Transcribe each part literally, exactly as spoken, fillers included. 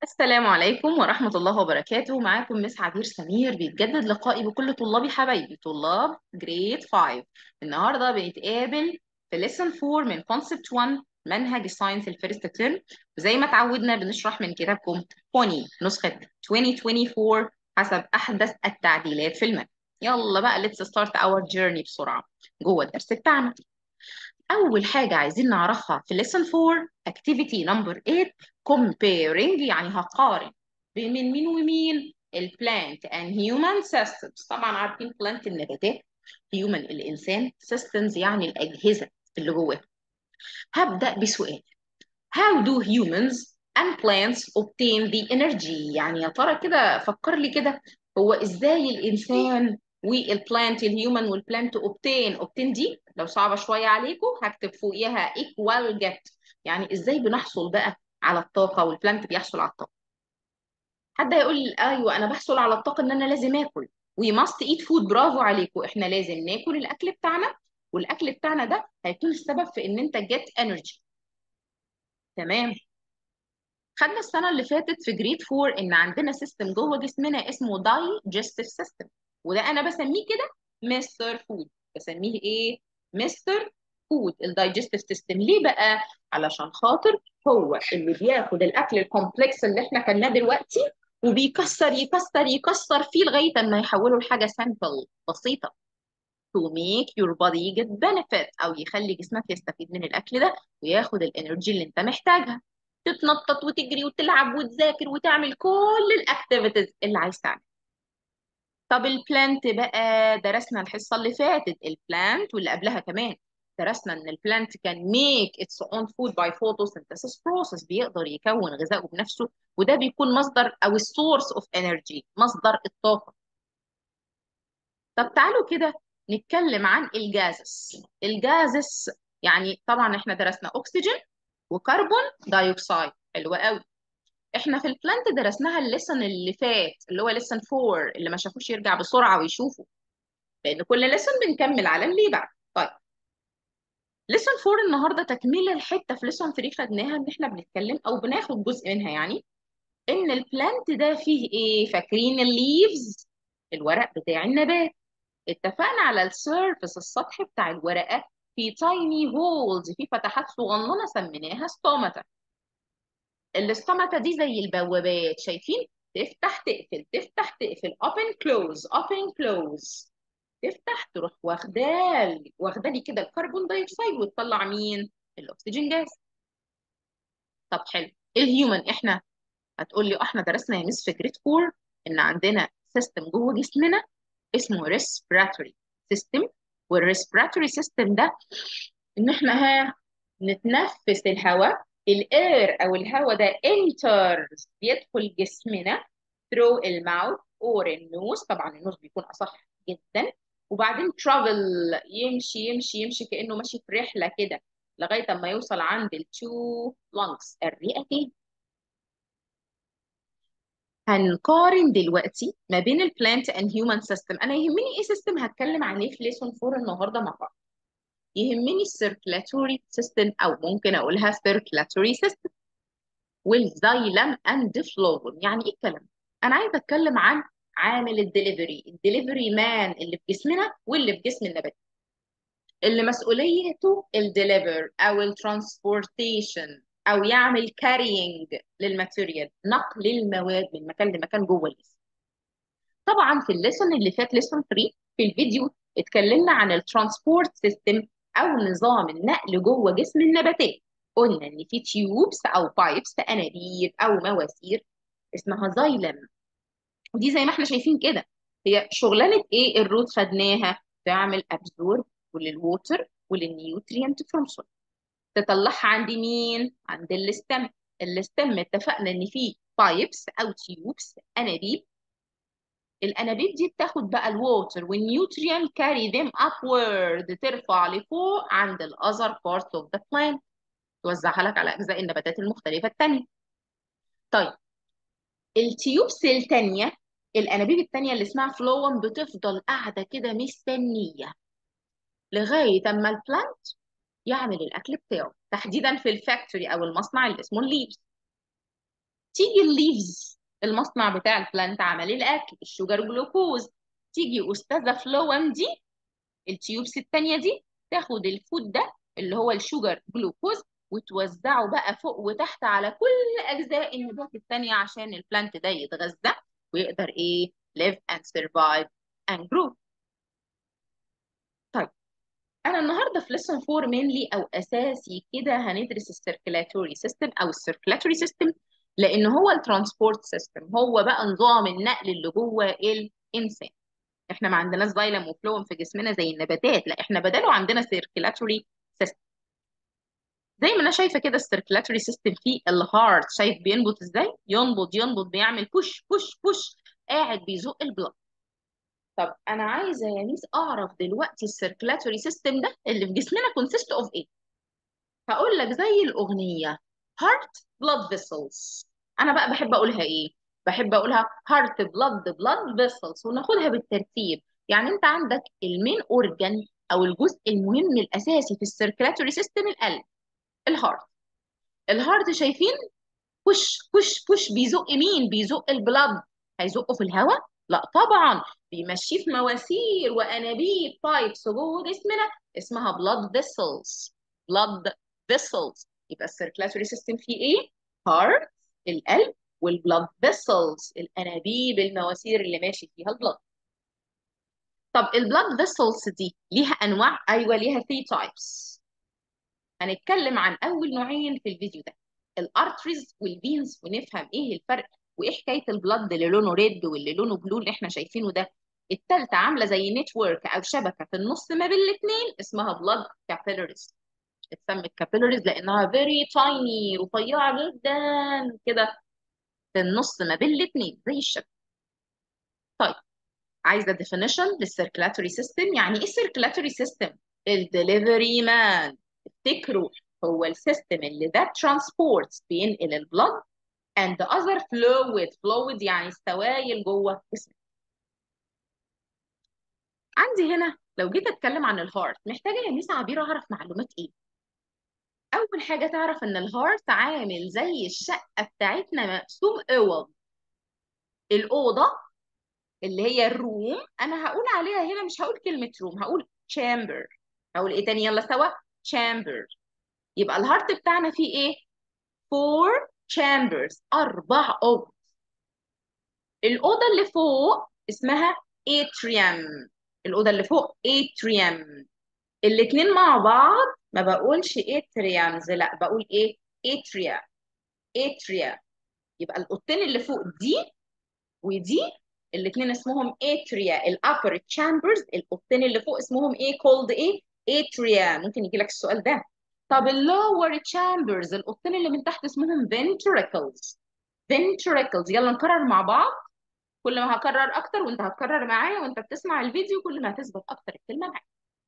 السلام عليكم ورحمة الله وبركاته. معاكم مس عبير سمير. بيتجدد لقائي بكل طلابي حبايبي طلاب جريد خمسة. النهاردة بنتقابل في lesson أربعة من concept واحد منهج الساينس الفيرست ترم. وزي ما اتعودنا بنشرح من كتابكم عشرين نسخة ألفين وأربعة وعشرين حسب أحدث التعديلات في المنهج. يلا بقى let's start our journey بسرعة جوه الدرس بتاعنا. أول حاجة عايزين نعرفها في lesson أربعة activity number تمانية comparing، يعني هقارن بين مين ومين ال plant and human systems. طبعا عارفين plant النباتات، human الإنسان، systems يعني الأجهزة اللي جواها. هبدأ بسؤال: How do humans and plants obtain the energy؟ يعني يا ترى كده فكر لي كده، هو ازاي الانسان والبلانت الهيومن والبلانت obtain obtain دي لو صعبة شوية عليكم هكتب فوقيها equal get. يعني ازاي بنحصل بقى على الطاقة والبلانت بيحصل على الطاقة؟ حد هيقول لي ايوه انا بحصل على الطاقة ان انا لازم اكل. we must eat food. برافو عليكم، احنا لازم ناكل الاكل بتاعنا، والاكل بتاعنا ده هيكون السبب في ان انت get energy. تمام. خدنا السنة اللي فاتت في جريد أربعة إن عندنا سيستم جوه جسمنا اسمه دايجستيف سيستم، وده أنا بسميه كده مستر فود. بسميه إيه؟ مستر فود. الدايجستيف سيستم ليه بقى؟ علشان خاطر هو اللي بياخد الأكل الكومبلكس اللي إحنا كلناه دلوقتي وبيكسر يكسر يكسر فيه لغاية ما يحوله لحاجة سامبل بسيطة to make your body get benefit، أو يخلي جسمك يستفيد من الأكل ده وياخد الإنرجي اللي أنت محتاجها تتنطط وتجري وتلعب وتذاكر وتعمل كل الأكتيفيتيز اللي عايز تعمل. طب البلانت بقى درسنا الحصة اللي فاتت البلانت واللي قبلها كمان درسنا إن البلانت كان make its own food by photosynthesis process، بيقدر يكون غذائه بنفسه، وده بيكون مصدر أو السورس اوف انرجي، مصدر الطاقة. طب تعالوا كده نتكلم عن الجازس. الجازس يعني طبعا احنا درسنا اكسجين وكربون دايوكسيد، حلوة قوي. احنا في البلانت درسناها الليسن اللي فات اللي هو ليسن أربعة، اللي ما شافوش يرجع بسرعة ويشوفه، لان كل ليسن بنكمل على اللي بعد. طيب ليسن أربعة النهارده تكمله الحته في ليسن تلاتة خدناها، ان احنا بنتكلم او بناخد جزء منها، يعني ان البلانت ده فيه ايه؟ فاكرين الليفز؟ الورق بتاع النبات. اتفقنا على السيرفس السطح بتاع الورقة في تايني هولز، في فتحات صغننة سميناها ستوماتا. الاستوماتا دي زي البوابات، شايفين؟ تفتح تقفل تفتح تقفل open close open close. تفتح تروح واخدال واخدالي كده الكربون دايوكسيد وتطلع مين؟ الاكسجين جاز. طب حلو. الهيومن احنا هتقول لي احنا درسنا يا مس في جريد أربعة ان عندنا سيستم جوه جسمنا اسمه respiratory system. والريسبيراتوري سيستم ده ان احنا ها نتنفس الهواء، الاير او الهواء ده enters بيدخل جسمنا through الماوث or النوز، طبعا النوز بيكون اصح جدا، وبعدين travel يمشي يمشي يمشي كانه ماشي في رحله كده لغايه اما يوصل عند التو لانجز الرئتين. هنقارن دلوقتي ما بين البلانت اند هيومن سيستم. انا يهمني ايه سيستم هتكلم عليه في ليسون أربعة النهارده مع بعض؟ يهمني السيركلاتوري سيستم، او ممكن اقولها سيركلاتوري سيستم، والزايلم اند فلويم. يعني ايه الكلام؟ انا عايزه اتكلم عن عامل الدليفري، الدليفري مان اللي في جسمنا واللي في جسم النبات، اللي مسؤوليته الدليفر او الترانسبورتيشن او يعمل كارينج للماتيريال، نقل المواد من مكان لمكان جوه الجسم. طبعا في الليسون اللي فات ليسون تلاتة في الفيديو اتكلمنا عن الترانسبورت سيستم او نظام النقل جوه جسم النباتات. قلنا ان في تيوبس او بايبس، انابيب او مواسير اسمها زايلم، ودي زي ما احنا شايفين كده هي شغلانه ايه؟ الروت خدناها تعمل ابزورب وللووتر وللنيوترينت فروم سول، تطلعها عند مين؟ عند الستم. الستم اتفقنا ان في بايبس او تيوبس انابيب، الانابيب دي بتاخد بقى الووتر والنيوتريان كاري ذيم upward، ترفع لفوق عند الاذر بارت اوف ذا plant، توزعها لك على اجزاء النباتات المختلفه التانيه. طيب التيوبس التانيه، الانابيب التانيه اللي اسمها فلوم، بتفضل قاعده كده مستنيه لغايه اما البلانت يعمل الاكل بتاعه، تحديدا في الفاكتوري او المصنع اللي اسمه الليفز. تيجي الليفز، المصنع بتاع البلانت عمل الاكل، الشوجر جلوكوز. تيجي استاذه فلويم دي، التيوبس التانيه دي، تاخد الفود ده اللي هو الشوجر جلوكوز وتوزعه بقى فوق وتحت على كل اجزاء النبات التانيه عشان البلانت ده يتغذى ويقدر ايه live and survive and grow. طيب انا النهارده في ليسون فور مينلي او اساسي كده هندرس السيركيلاتوري سيستم او السيركيلاتوري سيستم، لان هو الترانسبورت سيستم، هو بقى نظام النقل اللي جوه الانسان. احنا ما عندناش زايلم وفلوم في جسمنا زي النباتات، لا احنا بداله عندنا سيركيلاتوري سيستم. زي ما انا شايفه كده السيركيلاتوري سيستم فيه الهارت، شايف بينبض ازاي؟ ينبض ينبض بيعمل بوش بوش بوش، قاعد بيزق البلد. طب انا عايزه يا ميس اعرف دلوقتي السيركيلاتوري سيستم ده اللي في جسمنا كونسيست اوف ايه؟ هقول لك زي الأغنية heart blood vessels. أنا بقى بحب أقولها إيه؟ بحب أقولها heart blood blood vessels وناخدها بالترتيب. يعني أنت عندك المين أورجان أو الجزء المهم الأساسي في السيركلاتوري سيستم القلب، الهارت. الهارت شايفين بوش بوش بوش بيزق مين؟ بيزق البلد. هيزقه في الهواء؟ لا طبعا، بيمشيه في مواسير وانابيب بايبس جوه جسمنا اسمها blood vessels. blood vessels. يبقى السيركلاتوري سيستم فيه ايه؟ heart القلب، والبلاد فيسلز الانابيب المواسير اللي ماشي فيها البلد. طب البلاد فيسلز دي ليها انواع؟ ايوه ليها ثري تايبس. هنتكلم عن اول نوعين في الفيديو ده، الارتريز والفينز، ونفهم ايه الفرق وايه حكايه البلد اللي لونه ريد واللي لونه بلو اللي احنا شايفينه ده. التالتة عامله زي نتورك او شبكه في النص ما بين الاثنين اسمها بلاد كابيلاريز. اتسمت كابيلاريز لانها فيري تايني، رفيعه جدا كده في النص ما بين الاثنين زي الشبكه. طيب عايزه ديفينيشن للسيركلاتوري سيستم. يعني ايه السيركلاتوري سيستم؟ الدليفري مان. افتكروا، هو السيستم اللي ده ترانسبورت بينقل البلد and the other fluid. fluid يعني السوائل جوه جسمك. عندي هنا لو جيت اتكلم عن الهارت، محتاجه يا ميس عبير اعرف معلومات ايه؟ اول حاجه تعرف ان الهارت عامل زي الشقه بتاعتنا مقسوم اوض. الاوضه اللي هي الروم، انا هقول عليها هنا مش هقول كلمه روم، هقول chamber. هقول ايه تاني؟ يلا سوا، chamber. يبقى الهارت بتاعنا فيه ايه؟ four chambers، اربع اوض. الاوضه اللي فوق اسمها atrium. الاوضه اللي فوق atrium. الاتنين مع بعض ما بقولش atriums، لا بقول ايه؟ atria. atria. يبقى الاوضتين اللي فوق دي ودي الاثنين اسمهم اتريا، الابر تشامبرز. الاوضتين اللي فوق اسمهم ايه؟ كولد ايه؟ اتريا. ممكن يجي لك السؤال ده. طب اللور تشامبرز، الاوضتين اللي من تحت اسمهم ventricles. ventricles. يلا نكرر مع بعض. كل ما هكرر اكتر وانت هتكرر معايا وانت بتسمع الفيديو كل ما هتثبت اكتر الكلمه معاك.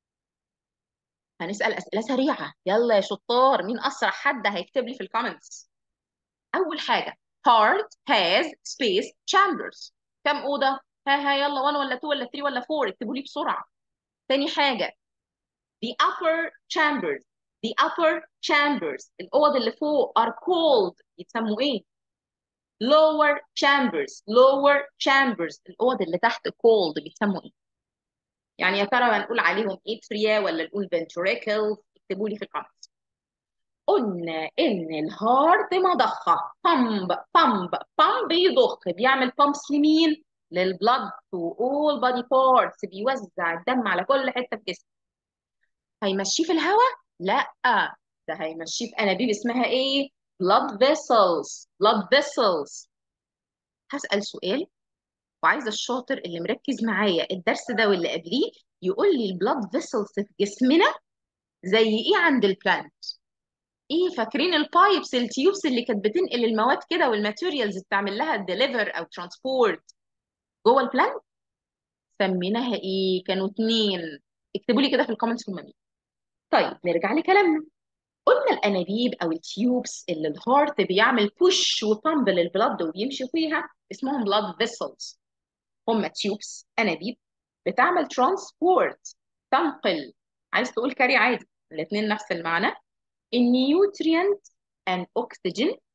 هنسال اسئله سريعه، يلا يا شطار، مين اسرع حد هيكتب لي في الكومنتس؟ اول حاجه heart has space chambers. كم اوضه؟ ها ها يلا، واحد ولا اتنين ولا تلاتة ولا اربعة؟ اكتبوا لي بسرعه. تاني حاجه the upper chambers. the upper chambers الاوض اللي فوق are called يتسموا ايه؟ lower chambers. lower chambers الاوض اللي تحت called بيتسموا ايه؟ يعني يا ترى هنقول عليهم atria ولا نقول ventricles؟ اكتبوا لي في الكومنتس. قلنا ان الهارت مضخه، بامب بامب بامب، بيضخ، بيعمل بامبس لمين؟ للبلد تو اول بادي بارتس، بيوزع الدم على كل حته في جسمه. هيمشيه في الهواء؟ لا، ده هيمشيه في انابيب اسمها ايه؟ blood vessels. blood vessels. هسأل سؤال وعايزه الشاطر اللي مركز معايا الدرس ده واللي قبليه يقول لي البلاد فيسلز في جسمنا زي ايه عند البلانت؟ ايه فاكرين البايبس التيوبس اللي كانت بتنقل المواد كده والماتيريالز بتعمل لها ديليفر او ترانسبورت جوه البلانت؟ سميناها ايه؟ كانوا اتنين. اكتبوا لي كده في الكومنتس هم مين. طيب نرجع لكلامنا. قلنا الانابيب او التيوبس اللي الهارت بيعمل بوش وبامب للبلد وبيمشي فيها اسمهم بلاد فيسلز. هم تيوبس، انابيب، بتعمل ترانسبورت، تنقل. عايز تقول كاري عادي، الاثنين نفس المعنى. النيوترينت and oxygen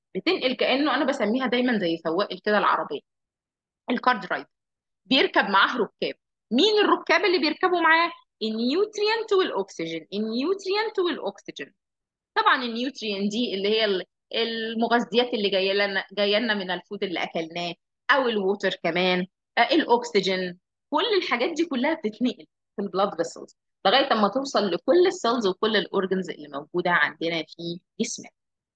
بتنقل كانه، انا بسميها دايما زي سواق كده العربيه، الكار درايفر، بيركب معاه ركاب. مين الركاب اللي بيركبوا معاه؟ النيوتريانت والاكسجين، النيوتريانت والاكسجين. طبعا النيوتريان دي اللي هي ال- المغذيات اللي جايه لنا جايه لنا من الفود اللي اكلناه، او الووتر كمان، آه، الاكسجين. كل الحاجات دي كلها بتتنقل في البلاد فيسلز لغايه اما توصل لكل السيلز وكل الاورجنز اللي موجوده عندنا في جسمنا.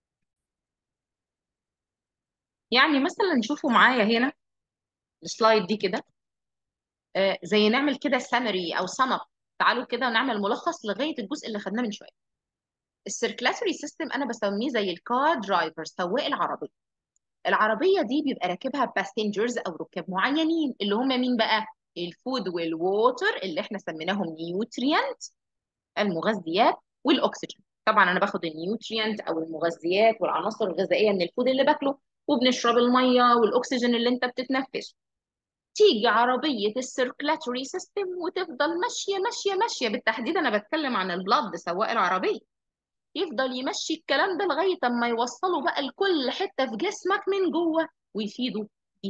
يعني مثلا شوفوا معايا هنا السلايد دي كده، آه، زي نعمل كده سامري او سم اب. تعالوا كده نعمل ملخص لغايه الجزء اللي خدناه من شويه. السيركلاتوري سيستم انا بسميه زي الكار درايفر، سواق العربيه. العربيه دي بيبقى راكبها باسنجرز او ركاب معينين، اللي هم مين بقى؟ الفود والووتر اللي احنا سميناهم نيوتريانت، المغذيات، والاكسجين. طبعا انا باخد النيوتريانت او المغذيات والعناصر الغذائيه من الفود اللي باكله، وبنشرب الميه والاكسجين اللي انت بتتنفسه. تيجي عربيه السيركلاتوري سيستم وتفضل ماشيه ماشيه ماشيه، بالتحديد انا بتكلم عن البلد، سواق العربيه. يفضل يمشي الكلام ده لغاية اما يوصله بقى لكل حتة في جسمك من جوه ويفيده بيه.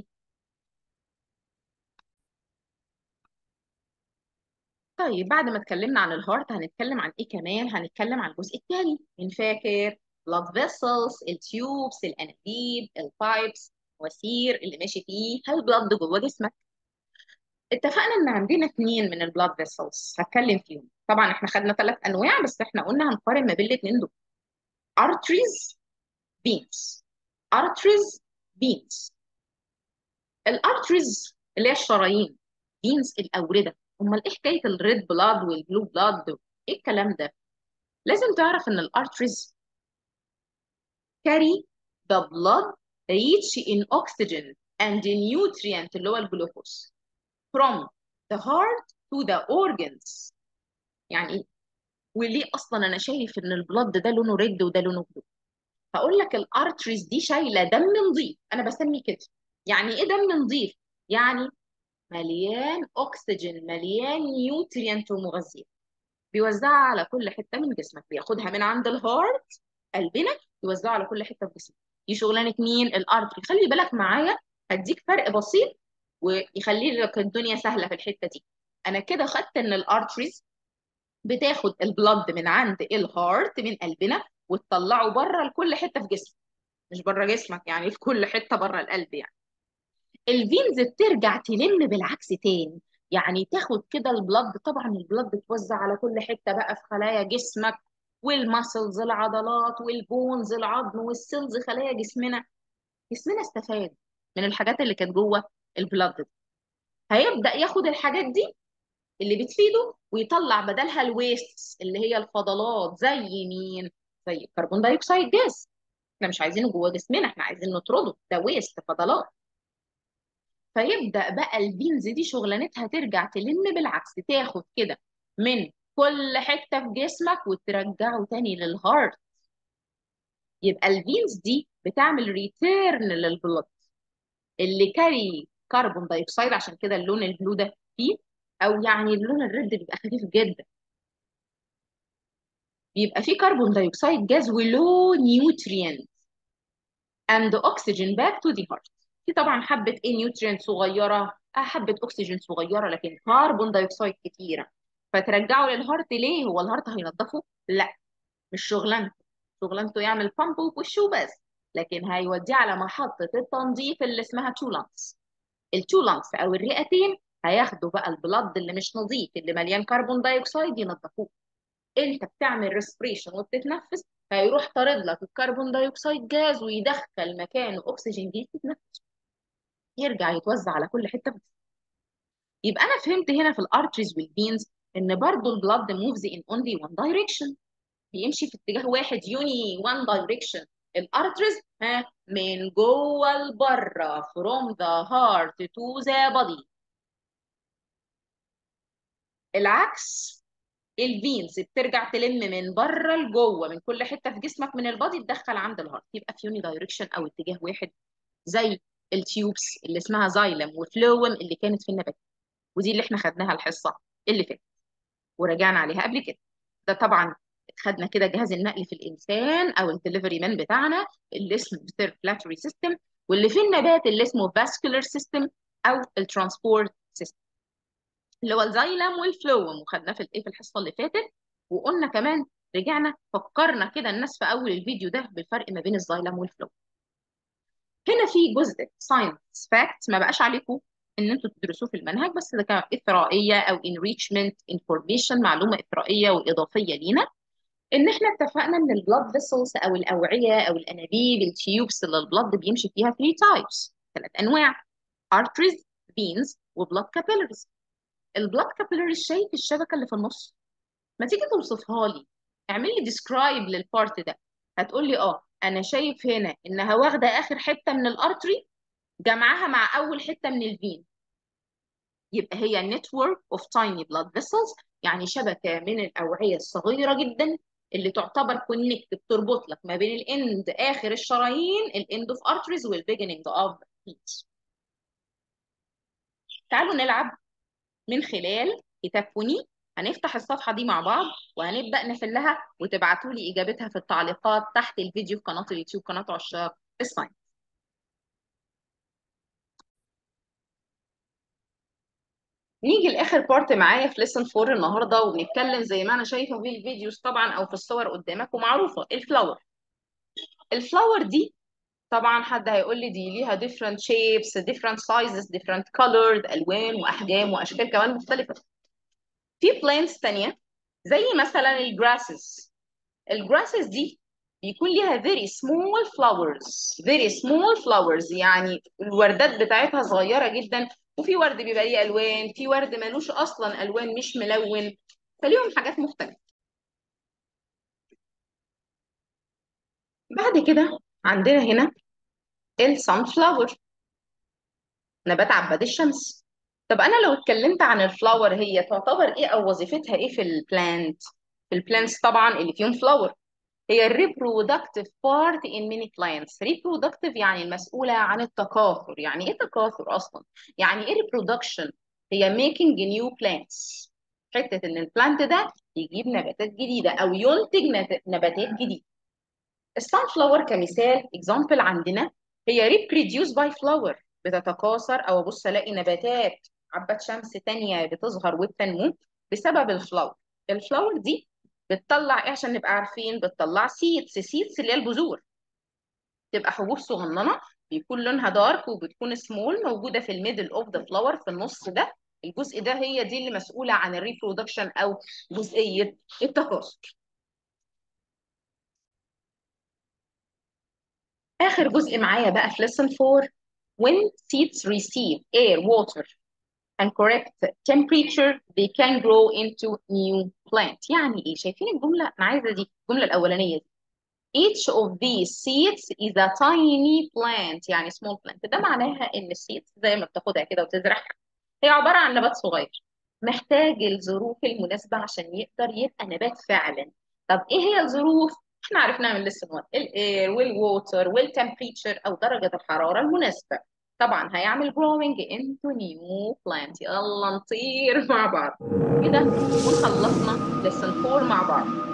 طيب بعد ما اتكلمنا عن الهارت، هنتكلم عن ايه كمان؟ هنتكلم عن الجزء الثاني من فاكر blood vessels، التيوبس، الانابيب، البايبس، وسير اللي ماشي فيه البلد جوه جسمك. اتفقنا ان عندنا اثنين من البلاد فيسلز هتكلم فيهم. طبعا احنا خدنا ثلاث انواع، بس احنا قلنا هنقارن ما بين الاثنين دول: arteries، veins. arteries، veins. الارتريز اللي هي الشرايين، فينز الاورده. امال ايه حكايه الريد بلاد والبلو بلاد؟ ايه الكلام ده؟ لازم تعرف ان الارتريز carry the blood rich in oxygen and nutrient اللي هو الجلوكوز from the heart to the organs. يعني ايه؟ وليه اصلا انا شايف ان البلاد ده لونه ريد وده لونه بلو؟ هقول لك الارتريز دي شايله دم نظيف، انا بسمي كده. يعني ايه دم نظيف؟ يعني مليان اكسجين، مليان نيوتريانت ومغذيات، بيوزعها على كل حته من جسمك. بياخدها من عند الهارت، قلبنا، يوزعها على كل حته في جسمك. دي شغلانه مين؟ الارتري. خلي بالك معايا، هديك فرق بسيط ويخلي لك الدنيا سهله في الحته دي. انا كده خدت ان الارتريز بتاخد البلد من عند الهارت، من قلبنا، وتطلعه بره لكل حته في جسمك. مش بره جسمك يعني، في كل حته بره القلب يعني. الفينز بترجع تلم بالعكس تاني، يعني تاخد كده البلد. طبعا البلد بتوزع على كل حته بقى في خلايا جسمك، والماسلز العضلات، والبونز العظم، والسيلز خلايا جسمنا. جسمنا استفاد من الحاجات اللي كانت جوه البلد دي. هيبدأ ياخد الحاجات دي اللي بتفيده ويطلع بدلها الويست اللي هي الفضلات. زي مين؟ زي الكربون دايوكسيد جاز. احنا مش عايزينه جوه جسمنا، احنا عايزين نطرده، ده ويست، فضلات. فيبدأ بقى البينز دي شغلانتها ترجع تلم بالعكس، تاخد كده من كل حتة في جسمك وترجعه تاني للهارت. يبقى البينز دي بتعمل ريتيرن للبلد اللي كاري كربون دايوكسيد، عشان كده اللون البلو ده فيه، او يعني اللون الريد بيبقى خفيف جدا. بيبقى فيه كربون دايوكسيد جاز ولو نيوترينت and oxygen back to the heart. في طبعا حبة ايه نيوترينت صغيرة، آه، حبة اكسجين صغيرة، لكن كربون دايوكسيد كتيرة. فترجعه للهارت. ليه؟ هو الهارت هينضفه؟ لا، مش شغلانته. شغلانته يعمل بامب وشه بس. لكن هيوديه على محطة التنظيف اللي اسمها تو لانكس. التو لانكس او الرئتين هياخدوا بقى البلد اللي مش نظيف، اللي مليان كربون دايوكسيد، ينضفوه. انت بتعمل ريسبريشن وبتتنفس، هيروح طارد لك الكربون دايوكسيد جاز ويدخل مكانه اكسجين جديد تتنفس، يرجع يتوزع على كل حته في الجسم. يبقى انا فهمت هنا في الارتريز والفينز ان برضو البلد موفز ان اونلي وان دايركشن، بيمشي في اتجاه واحد، يوني وان دايركشن. الارتريز ها من جوه لبره، from the heart to the body. العكس، الفينز بترجع تلم من بره لجوه، من كل حته في جسمك من البادي تدخل عند الهارت. يبقى في يوني دايركشن او اتجاه واحد، زي التيوبس اللي اسمها زايلم وفلويم اللي كانت في النبات، ودي اللي احنا خدناها الحصه اللي فاتت وراجعنا عليها قبل كده. ده طبعا خدنا كده جهاز النقل في الانسان او الدليفري مان بتاعنا اللي اسمه circulatory system، واللي في النبات اللي اسمه vascular system او الترانسبورت سيستم اللي هو الزايلم والفلويم، وخدناه في الايه في الحصه اللي فاتت. وقلنا كمان رجعنا فكرنا كده الناس في اول الفيديو ده بالفرق ما بين الزايلم والفلويم. هنا في جزء ساينس فاكت ما بقاش عليكم ان انتوا تدرسوه في المنهج، بس ده كان اثرائيه او انريتشمنت انفورميشن، معلومه اثرائيه واضافيه لينا. ان احنا اتفقنا ان البلاد فيسلز او الاوعيه او الانابيب التيوبس اللي البلاد بيمشي فيها ثلاث تايبس، ثلاث انواع: arteries, veins وبلاد capillaries. البلاد capillaries شايف الشبكه اللي في النص؟ ما تيجي توصفها لي، اعمل لي ديسكرايب للبارت ده. هتقول لي اه انا شايف هنا انها واخده اخر حته من الارتري جمعها مع اول حته من الفين، يبقى هي network of tiny blood vessels، يعني شبكه من الاوعيه الصغيره جدا اللي تعتبر كونكت بتربط لك ما بين الاند اخر الشرايين الاند اوف arteries والبيجننج اوف veins. تعالوا نلعب من خلال كتاب فوني. هنفتح الصفحة دي مع بعض وهنبدأ نحلها، وتبعتوا لي إجابتها في التعليقات تحت الفيديو في قناة اليوتيوب قناة عشاق الساينس. نيجي لآخر بارت معايا في ليسن فور النهارده، وبنتكلم زي ما أنا شايفة في الفيديوز طبعا أو في الصور قدامك ومعروفة الفلاور. الفلاور دي طبعا حد هيقول لي دي ليها different shapes different sizes different colored، ألوان وأحجام وأشكال كمان مختلفة. في plants تانية زي مثلا الجراسز. الجراسز دي بيكون ليها very small flowers very small flowers، يعني الوردات بتاعتها صغيرة جدا، وفي ورد بيبقى ليه ألوان، في ورد ملوش أصلا ألوان مش ملون، فليهم حاجات مختلفة. بعد كده عندنا هنا السان فلاور، نبات عباد الشمس. طب أنا لو اتكلمت عن الفلاور هي تعتبر إيه أو وظيفتها إيه في البلانت؟ في البلانتس طبعا اللي فيهم فلاور هي الريبرودكتيف بارت in many plants. reproductive يعني المسؤولة عن التكاثر. يعني ايه تكاثر اصلا؟ يعني ايه reproduction؟ هي making new plants، حتة ان البلانت ده يجيب نباتات جديدة او ينتج نت- نباتات جديدة. السان فلاور كمثال example عندنا هي reproduce by flower، بتتكاثر او ابص الاقي نباتات عباد شمس تانية بتظهر وبتنمو بسبب الفلاور. الفلاور دي بتطلع ايه عشان نبقى عارفين؟ بتطلع سيدز. سيدز اللي هي البذور، تبقى حبوب صغننه بيكون لونها دارك وبتكون سمول موجوده في الميدل اوف ذا فلاور في النص ده. الجزء ده هي دي اللي مسؤوله عن الريبرودكشن او جزئيه التكاثر. اخر جزء معايا بقى في lesson فور: when seeds receive air water and correct temperature they can grow into new plant. يعني ايه؟ شايفين الجمله؟ انا عايزه دي الجمله الاولانيه دي. Each of these seeds is a tiny plant، يعني small plant. ده معناها ان السيدز زي ما بتاخدها كده وتزرعها هي عبارة عن نبات صغير محتاج الظروف المناسبة عشان يقدر يبقى نبات فعلا. طب ايه هي الظروف؟ احنا عرفناها من لسه وان: الاير والووتر والتمبريتشر او درجة الحرارة المناسبة. طبعا هيعمل growing into new plant. يلا نطير مع بعض كده نكون خلصنا lesson فور مع بعض.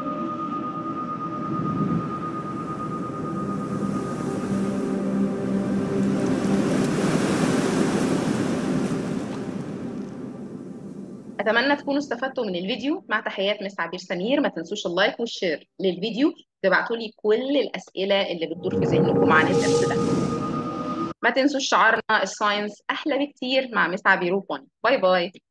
اتمنى تكونوا استفدتوا من الفيديو. مع تحيات مس عبير سمير. ما تنسوش اللايك والشير للفيديو، تبعتوا لي كل الاسئله اللي بتدور في ذهنكم عن الدرس ده. ما تنسوش شعارنا الساينس احلى بكتير مع مس عبير وبوني. باي باي.